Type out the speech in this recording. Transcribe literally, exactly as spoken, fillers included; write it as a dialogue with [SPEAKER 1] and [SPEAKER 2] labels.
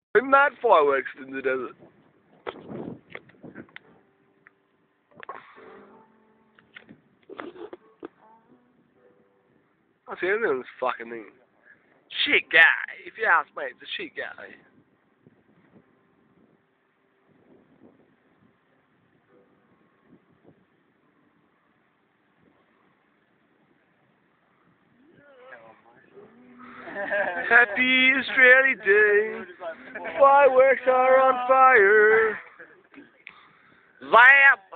[SPEAKER 1] Mad fireworks in the desert. I see anything on this fucking thing. Shit guy. If you ask me, it's a shit guy. Happy Australia Day. Fireworks are on fire. Zap!